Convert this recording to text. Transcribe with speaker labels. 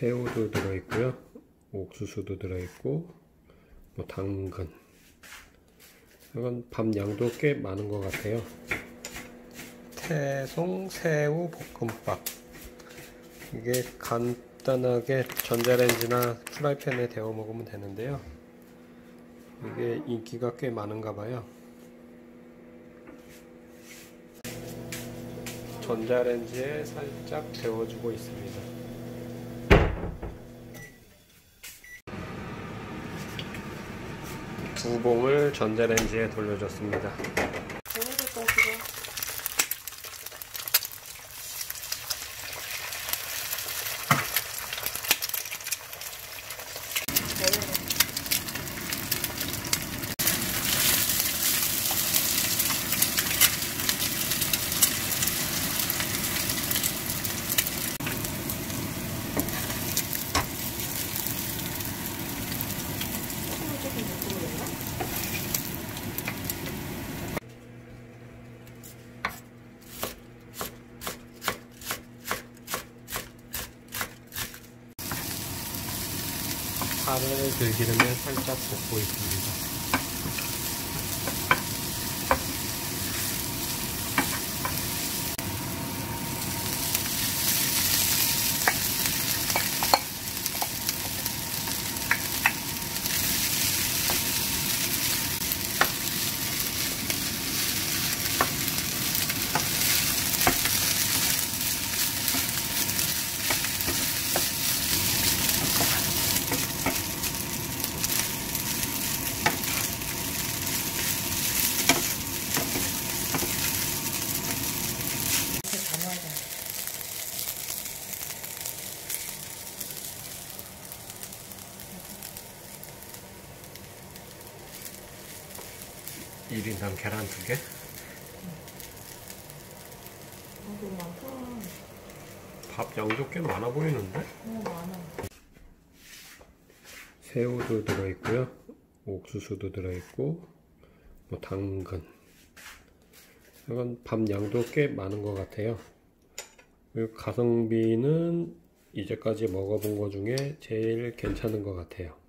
Speaker 1: 새우도 들어있고요, 옥수수도 들어있고, 뭐 당근. 이건 밥 양도 꽤 많은 것 같아요. 태송 새우 볶음밥. 이게 간단하게 전자레인지나 프라이팬에 데워 먹으면 되는데요. 이게 인기가 꽤 많은가 봐요. 전자레인지에 살짝 데워주고 있습니다. 두 봉을 전자레인지에 돌려줬습니다. 파를 들기름에 살짝 볶고 있습니다. 일인당 계란 2개?
Speaker 2: 너무 많다.
Speaker 1: 밥 양도 꽤 많아 보이는데?
Speaker 2: 많아.
Speaker 1: 새우도 들어있고요, 옥수수도 들어있고, 뭐 당근. 이건 밥 양도 꽤 많은 것 같아요. 그리고 가성비는 이제까지 먹어본 것 중에 제일 괜찮은 것 같아요.